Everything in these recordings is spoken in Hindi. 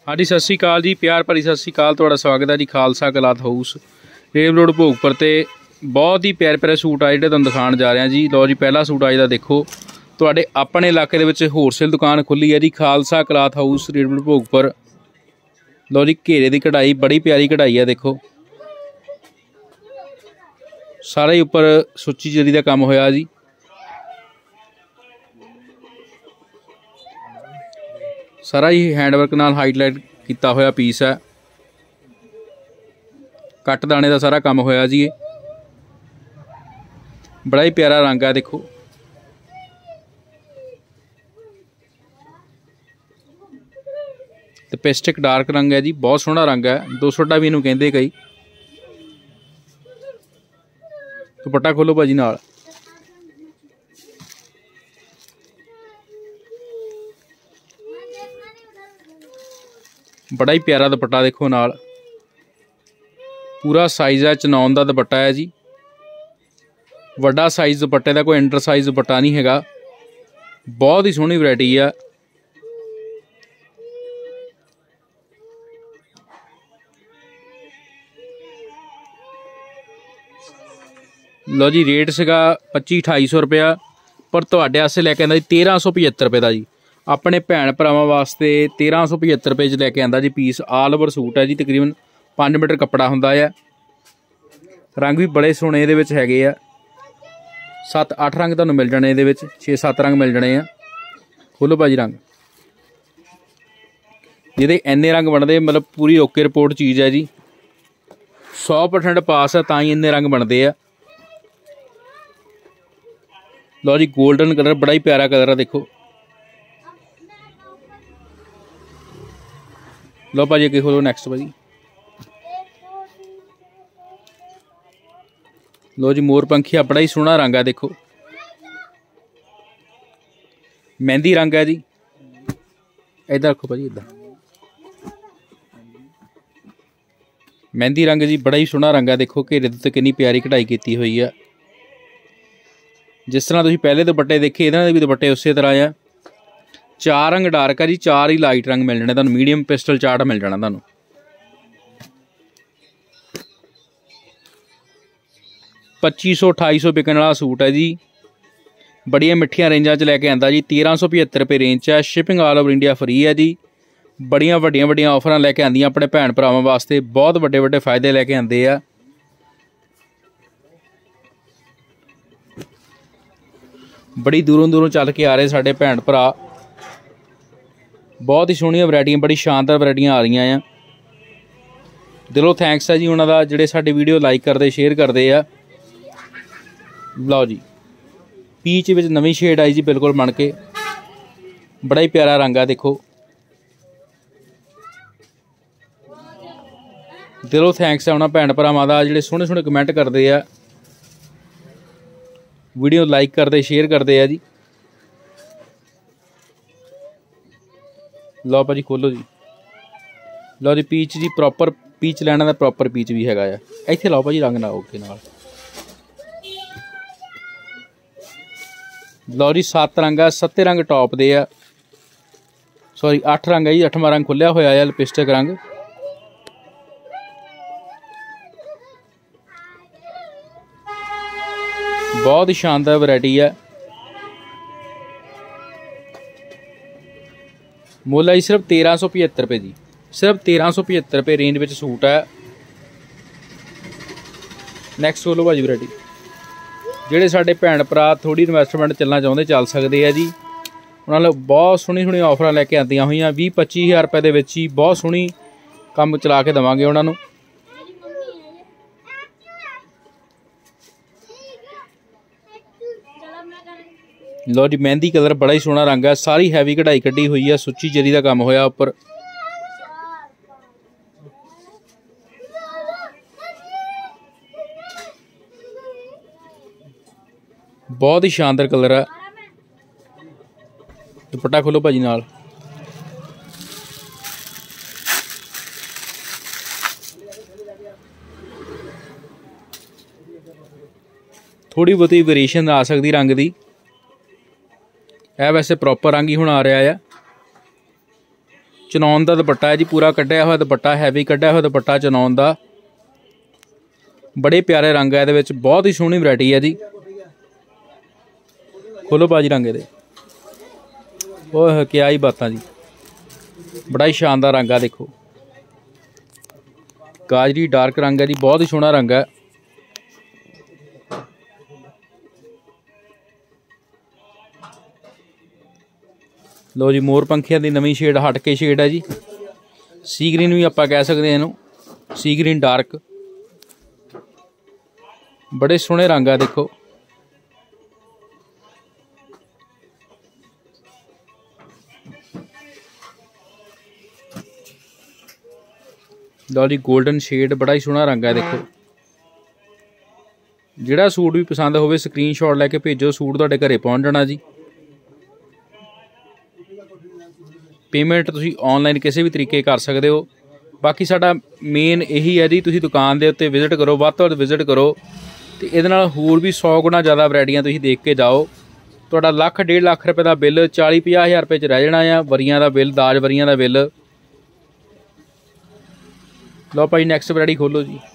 हाँ जी, सत श्री अकाल जी, प्यार भरी सत श्री अकाल। तुहाडा स्वागत है जी Khalsa cloth house rail road Bhogpur ते। बहुत ही प्यारे प्यारे सूट आ जिहड़े तुहानूं दिखाउण जा रहे हैं जी। लो जी, पहला सूट अज दा देखो। तुहाडे अपने इलाके दे विच होलसेल दुकान खुली है जी, Khalsa cloth house rail road Bhogpur. लो जी, घेरे की कढ़ाई बड़ी प्यारी कढ़ाई है, देखो सारा ही उपर सुच्ची जरी का काम होया जी। सारा ही हैंडवर्क नाल हाईलाइट किया होया पीस है। कट दाने का सारा काम होया जी। बड़ा ही प्यारा रंग है, देखो ते पेस्टिक डार्क रंग है जी, बहुत सोहना रंग है। 200 भी इनू कहते कई। दुपट्टा खोलो भाजी नाल। बड़ा ही प्यारा दुपट्टा देखो नाल। पूरा साइज़ है, चनौन का दुपट्टा है जी। वड्डा साइज़ दुपट्टे का, कोई इंटर साइज़ दुपट्टा नहीं हैगा। बहुत ही सोहनी वैरायटी है। लो जी, रेट सीगा 25-2800 रुपया, पर तुहाडे वास्ते लैके आंदा जी 1375 रुपये का जी। अपने भैन भरावां वास्ते 1375 रुपये च लैके आंदा जी पीस। आल ओवर सूट है जी, तकरीबन 5 मीटर कपड़ा हुंदा है। रंग भी बड़े सोहने इहदे विच हैगे आ। 7-8 रंग तुहानूं मिल जाने, इहदे विच 6-7 रंग मिल जाने आ। खोलो भाजी रंग। जिहदे इन्ने रंग बनते, मतलब पूरी ओके रिपोर्ट चीज़ है जी। 100% पास है, तां ही इन्ने रंग बनते हैं। लो जी, गोल्डन कलर बड़ा ही प्यारा कलर है, देखो। लो भाजी अगे खोलो, नैक्सट भाजी। लो जी, मोर पंखिया बड़ा ही सोहना रंग है, देखो मेहंदी रंग है जी। इधर रखो भाजी, इधर मेहंदी रंग जी, बड़ा ही सोहना रंग है। देखो घेरे उत्ते कितनी प्यारी कढ़ाई की हुई है। जिस तरह तुसीं पहले दुपट्टे देखे, इहदे भी दुपट्टे उस तरह है। 4 रंग डार्क है जी, 4 ही लाइट रंग मिल जाने तुहानूं। मीडियम पिस्टल चार्ट मिल जाना तुहानूं। 2500-2800 बिकने वाला सूट है जी। बड़िया मिठिया रेंजा च लैके आंदा जी। 1375 रुपये रेंज है। Shipping all over India free है जी। बड़िया वड्डिया वड्डिया ऑफर लैके आंदियां अपने भैन भरावां वास्ते। बहुत वड्डे वड्डे फायदे लैके आंदे आ। बड़ी दूरों दूरों चल के आ रहे साडे भैन भरा। बहुत ही सोहनियां वैरायटियां, बड़ी शानदार वैरायटियां आ रही हैं। दिलों थैंक्स है जी उन्हों का, जिहड़े साडी वीडियो लाइक करते शेयर करते आ। लो जी, पीच विच नवीं शेड आई जी, बिल्कुल बन के। बड़ा ही प्यारा रंग है, देखो दिलों थैंक्स है उन्होंने भैन भरावां दा, जिहड़े सोहने सोहने कमेंट करते आ, वीडियो लाइक करते शेयर करते हैं जी। लो भाजी खोलो जी। लो जी, पीच जी प्रॉपर पीच लैना का प्रॉपर पीच भी हैगा आ। इत्थे लाओ भाजी रंग ना ओके नाल। लो जी, 7 रंग है, 7 रंग टॉप दे आ। सॉरी 8 रंग है जी, 8वां रंग खुलिया होया है, लिपस्टिक रंग। बहुत ही शानदार वैरायटी है। मुल है जी सिर्फ 1375 रुपये जी। सिर्फ 1375 रुपये रेंज में सूट है। नैक्सट खोलो भाजी वैरायटी। ਜਿਹੜੇ ਸਾਡੇ ਭੈਣ ਭਰਾ थोड़ी इन्वेस्टमेंट चलना चाहते चल सकते हैं जी। उन्होंने बहुत सोहनी सोहनी ऑफर लैके आदियां हुई। 20-25 हज़ार रुपये के ही बहुत सोहनी काम चला के देवांगे उन्होंने। लो जी, मेहंदी कलर बड़ा ही सोहना रंग है। सारी हैवी कढ़ाई कढ़ी हुई है, सुच्ची जरी का काम होया उपर। बहुत ही शानदार कलर है। दुपट्टा खोलो भाजी नाल। थोड़ी बहुती वेरिएशन आ सकती रंग की। यह वैसे प्रॉपर रंग ही हुण आ रहा है। चनौन का दुपट्टा है जी, पूरा कढ़िया हुआ दुपट्टा, हैवी कढ़िया हुआ दुपट्टा चनौन का। बड़े प्यारे रंग है, ये बहुत ही सोहनी वैरायटी है जी। खोलो भाजी रंग ये, ओह क्या ही बात जी, बड़ा ही शानदार रंग है। देखो गाजरी डार्क रंग है जी, बहुत ही सोहना रंग है। लो जी मोर पंखिया की नवीं शेड, हट के शेड है जी। सी ग्रीन भी आप कह सकते हैं इनू, सी ग्रीन डार्क, बड़े सोहने रंग है। देखो लो जी गोल्डन शेड, बड़ा ही सोहना रंग है। देखो जिहड़ा सूट भी पसंद होवे स्क्रीनशॉट लैके भेजो, सूट तुहाडे घरे पहुंच जाना जी। पेमेंट तुसीं ऑनलाइन किसी भी तरीके कर सकते हो। बाकी साडा मेन यही है जी, तुसीं दुकान के उत्ते विजिट करो, वध तो वध विजिट करो, तो ये होर भी 100 गुना ज़्यादा वैरायटियां तुसीं देख के जाओ। तुहाडा लाख 1.5 लाख रुपए का बिल 40-50 हज़ार रुपए च रह जाना है। वरियां का बिल, दाज वरियां का बिल। लो भाई नैक्सट वैरायटी खोलो जी।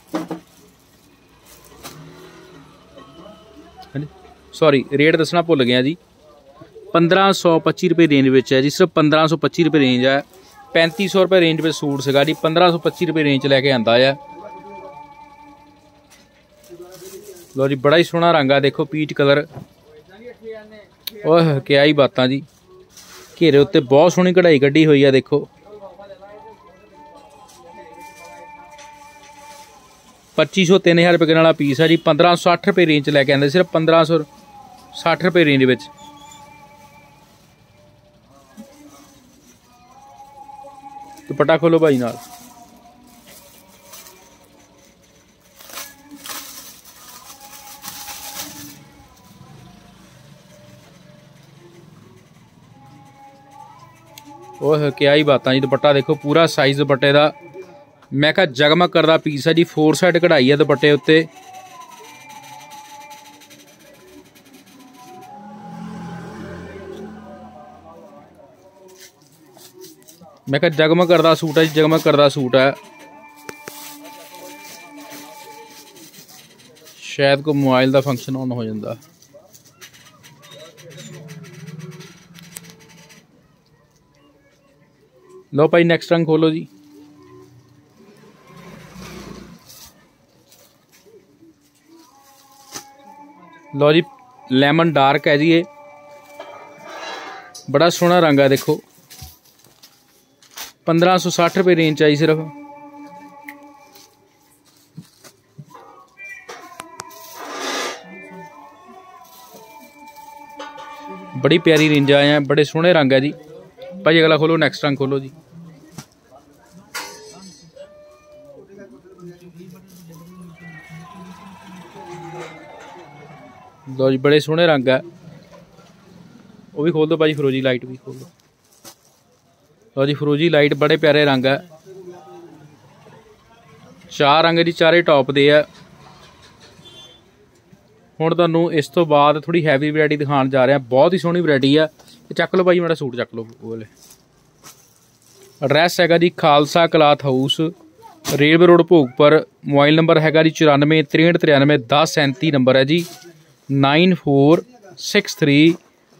सॉरी रेट दसना भुल गया जी। 1525 रुपये रेंज में है जी, सिर्फ 1525 रुपये रेंज है। 3500 रुपये रेंज में सूट सगा जी, 1525 रुपये रेंज लैके आंदा है। लो जी बड़ा ही सोहना रंग है। देखो पीच कलर, ओह क्या ही बात जी। घेरे उत्ते बहुत सोहनी कढ़ाई कढ़ी हुई है। देखो 2500 3000 रुपये वाला पीस है जी। 1560 रुपये रेंज लैके आंदे, सिर्फ 1560 रुपये रेंज में। दुपट्टा खोलो भाई नाल, ओह क्या ही बात जी। दुपट्टा देखो पूरा साइज दुपट्टे का, मैं कहा जगमग करदा पीस है जी। 4 साइड कढ़ाई है दुपट्टे उत्ते। मैं कहा जगमग करदा सूट है जी, जगमग करदा सूट है। शायद कोई मोबाइल का फंक्शन ऑन हो जाता। लो भाई नैक्सट रंग खोलो जी। लो जी लेमन डार्क है जी, ये बड़ा सोहना रंग है। देखो 1560 रुपये रेंज आई सिर्फ। बड़ी प्यारी रेंज आए हैं, बड़े सोहने रंग है जी। भाई अगला खोलो, नैक्सट रंग खोलो जी। लो जी बड़े सोहने रंग है, वो भी खोल दो भाई। फिरोजी लाइट भी खोल दो। लो जी फिरोजी लाइट, बड़े प्यारे रंग है। 4 रंग जी, चारे टॉप दे है। हुण तुहानूं इस तो बाद थोड़ी हैवी वैरायटी दिखाण जा रहे हैं, बहुत ही सोहनी वैरायटी है। चक लो भाई मेरा सूट, चक लो। बोले एड्रैस हैगा जी Khalsa cloth house, railway road Bhogpur. Mobile number हैगा जी 94 63 93 10 37 नंबर है जी। 9463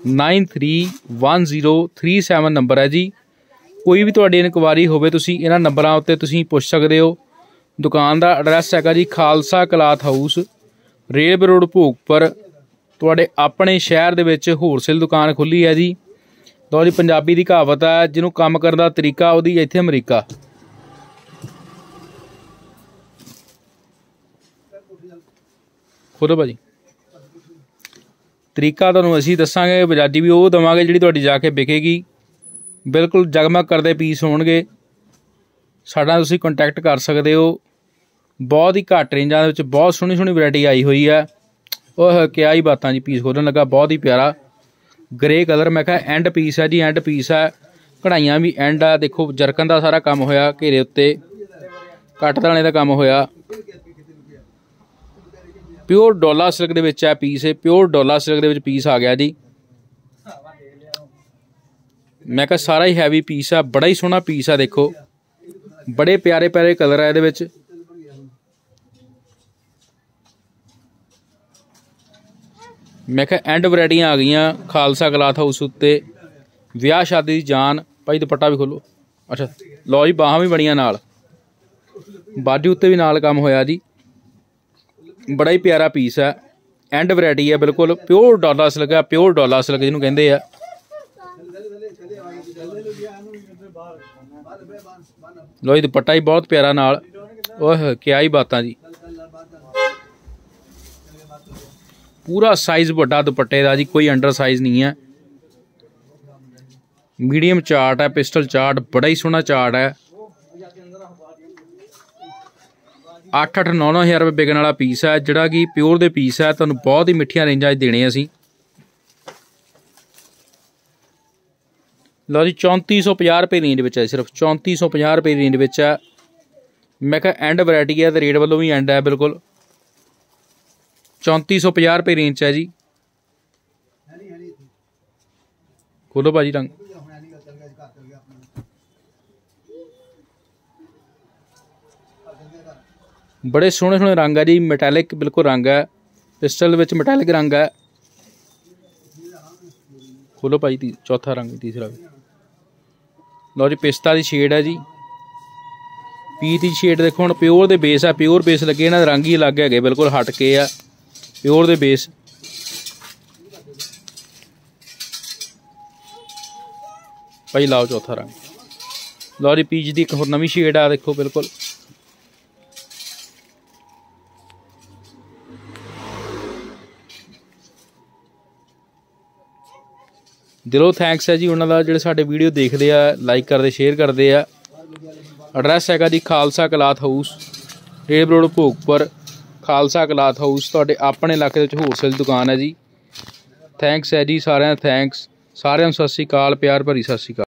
931037 नंबर है जी। कोई भी तुहाडी इनक्वायरी होवे तुसीं इन्हां नंबरां उत्ते तुसीं पुछ सकदे हो। दुकान का एड्रैस हैगा जी Khalsa cloth house, railway road Bhogpur. तुहाडे अपने शहर दे विच होलसेल दुकान खुली है जी। तो जी पंजाबी की कहावत है, जिन्हों काम करने का तरीका उहदी इत्थे अमरीका। खोलो भाजी, तरीका तुहानूं असीं दस्सांगे, बजाजी भी वो देवांगे जिहड़ी तुहाडी जाके बिकेगी। बिल्कुल जगमग करदे पीस होणगे। साडा तुसीं कंटैक्ट कर सकते हो। बहुत ही घट रेंजां दे विच बहुत सोहनी सोहनी वैरायटी आई हुई है। ओह क्या ही बातां जी। पीस खोलण लगा बहुत ही प्यारा ग्रे कलर, मैं कहा एंड पीस है जी, एंड पीस है। कढ़ाइयां भी एंड है। देखो जरकन का सारा काम होया, घेरे उत्ते कट दाने का काम होया। प्योर डोला सिल्क दे विच है पीस, प्योर डोला सिल्क दे विच पीस आ गया जी। मैं कहा सारा ही हैवी पीस है, बड़ा ही सोहना पीस है। देखो बड़े प्यारे प्यारे कलर है ये। मैं कहा एंड वैरायटियां आ गई खालसा क्लॉथ हाउस उत्ते। विआह शादी दी जान भाई। दुपट्टा भी खोलो। अच्छा लो जी, बाहां भी बड़ियां नाल, बाजू उत्ते भी नाल काम होया जी। बड़ा ही प्यारा पीस है, एंड वैरायटी है बिल्कुल। प्योर डॉलर सिल्क है, प्योर डॉलर सिल्क जिन्हों कहते हैं। लो जी दुपट्टा ही बहुत प्यारा नाल। ओह क्या ही बात जी। पूरा साइज बड़ा दुपट्टे का जी, कोई अंडर साइज नहीं है। मीडियम चार्ट है, पिस्टल चार्ट, बड़ा ही सोहना चार्ट है। 8-8, 9-9 हज़ार रुपये बिकने वाला पीस है, जोड़ा कि प्योर दे पीस है। तुहानूं बहुत ही मिठिया रेंजा देने असीं। लो जी 3450 रुपये रेंज में है, सिर्फ 3450 रुपये रेंज में है। मैं कहा एंड वैरायटी है तो रेट वालों भी एंड है बिल्कुल। 3450 रुपये रेंज है जी। खोलो भाजी रंग। बड़े सोहने सोहने रंग है जी, मैटैलिक बिल्कुल रंग है, पिस्टल विच मैटैलिक रंग है। खोलो भाई चौथा रंग, तीसरा भी। लो जी पिस्ता की शेड है जी, पीच की शेड देखो। हम प्योर दे बेस है, प्योर बेस लगे, इन्हां दे रंग ही अलग है, बिल्कुल हट के आ प्योर दे बेस। भाई लाओ चौथा रंग। लो जी पीच की एक होर नवीं शेड आ देखो बिल्कुल। दिलों थैंक्स है जी उन्होंने जोड़े साडे वीडियो देखते हैं, लाइक करते शेयर करते हैं। एड्रैस है जी Khalsa cloth house, rail road Bhogpur. Khalsa cloth house तुहाडे अपने इलाके होलसेल दुकान है जी। थैंक्स है जी सारिਆਂ, थैंक्स सारिਆਂ। सत श्री अकाल, प्यार भरी सत श्री अकाल।